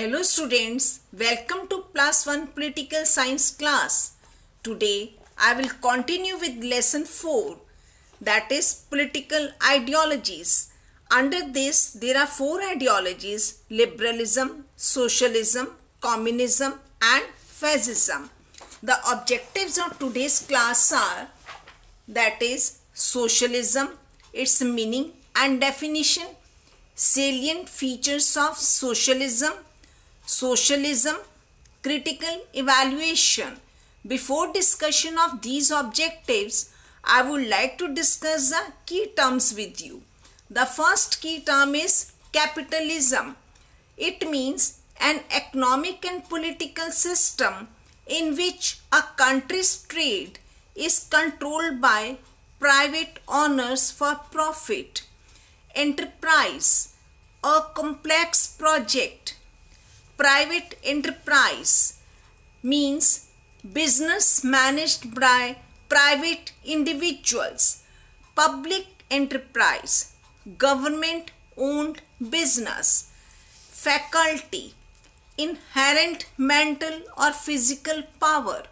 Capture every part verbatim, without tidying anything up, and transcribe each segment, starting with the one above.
Hello students, welcome to Plus one Political Science class. Today I will continue with lesson four, that is political ideologies. Under this there are four ideologies: liberalism, socialism, communism and fascism. The objectives of today's class are, that is socialism, its meaning and definition, salient features of socialism, socialism, critical evaluation. Before discussion of these objectives, I would like to discuss the key terms with you. The first key term is capitalism. It means an economic and political system in which a country's trade is controlled by private owners for profit. Enterprise, a complex project. Private enterprise means business managed by private individuals. Public enterprise, government owned business. Faculty, inherent mental or physical power.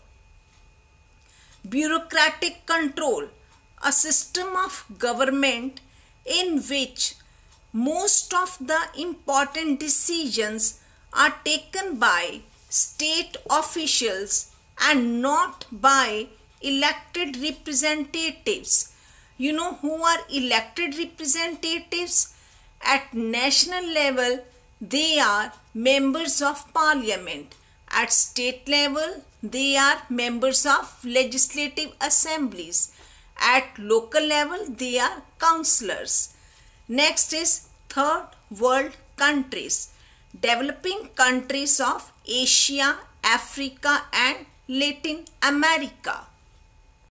Bureaucratic control, a system of government in which most of the important decisions are taken by state officials and not by elected representatives. You know who are elected representatives? At national level, they are members of parliament. At state level, they are members of legislative assemblies. At local level, they are councillors. Next is third world countries. Developing countries of Asia, Africa and Latin America.